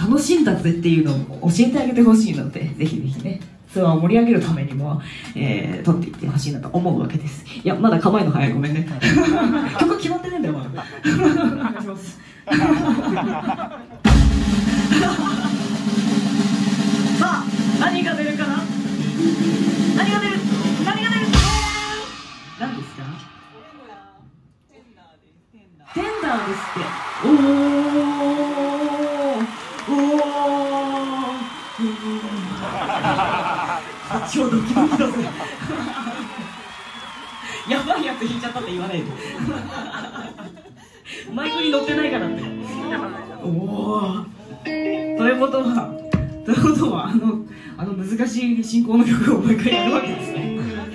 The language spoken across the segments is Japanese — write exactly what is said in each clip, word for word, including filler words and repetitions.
楽しんだぜっていうのを教えてあげてほしいので、ぜひぜひねツアーを盛り上げるためにも、えー、撮っていってほしいなと思うわけです。いやまだ構えの早い、ごめんね曲決まってねえんだよまだお願いしますさあ何が出るかな、何が出る、何が出る、何ですか、テンダーですって。おーおー超ドキドキだぜやばいやつ弾いちゃったって言わないでマイクに乗ってないからっておおということはということはあのあの難しい進行の曲をもう一回やるわけですね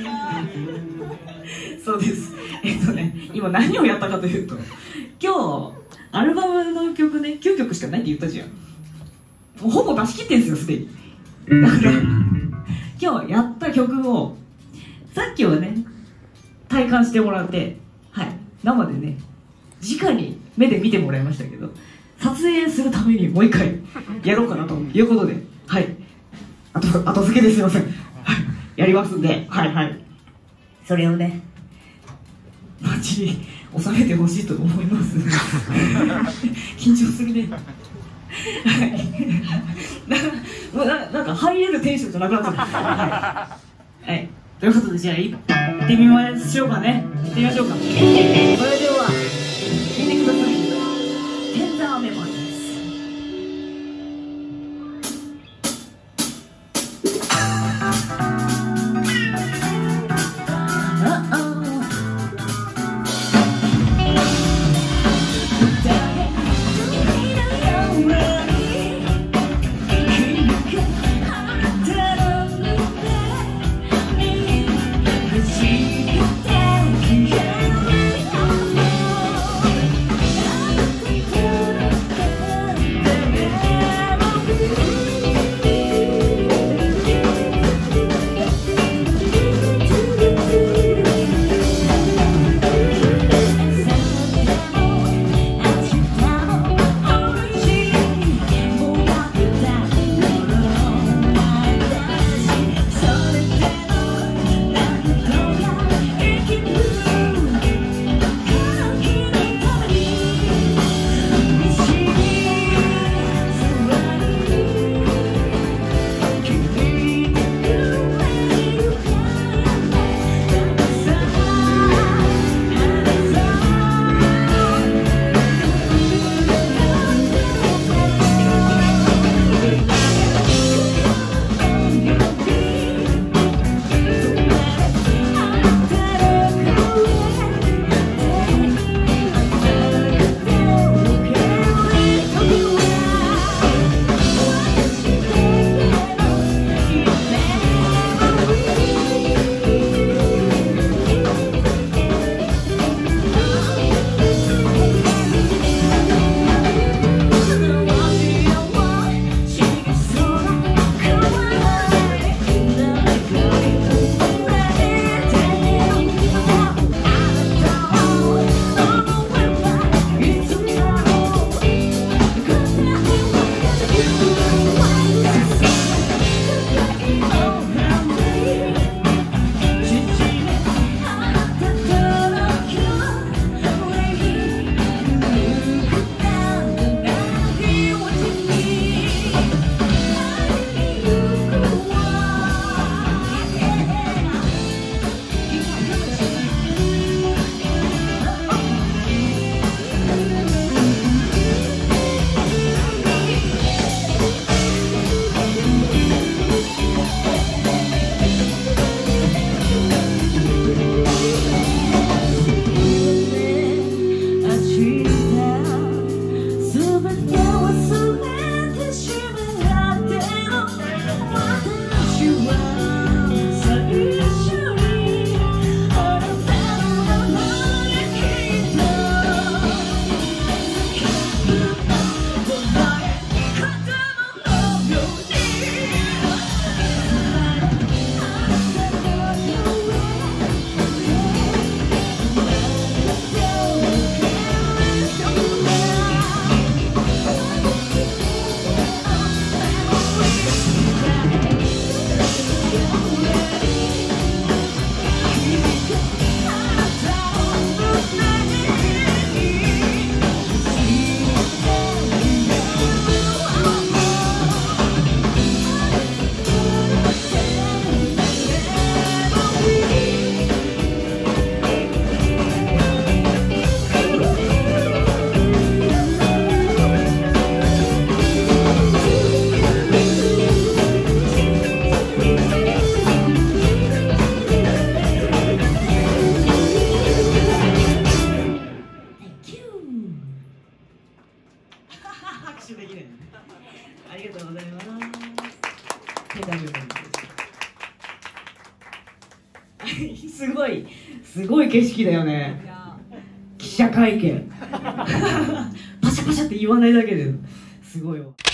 そうです。えっとね今何をやったかというと、今日アルバムの曲ねきゅうきょくしかないって言ったじゃん。もうほぼ出し切ってんすよすでに。だから今日やった曲をさっきはね体感してもらって、はい生でね直に目で見てもらいましたけど、撮影するためにもう一回やろうかなということで、はい後後付けですいません、はいやりますんで、はいはいそれをねマジに収めてほしいと思います緊張するねはいな, なんか入れるテンションじゃなくなっちゃったはい、はい、ということでじゃあ行ってみましょうかね行ってみましょうか。それでは聞いてください。テンダーメモリー「 すごいすごい景色だよね。記者会見パシャパシャって言わないだけですごいわ。